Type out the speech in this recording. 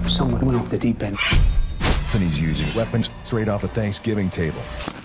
Someone went off the deep end. And he's using weapons straight off a Thanksgiving table.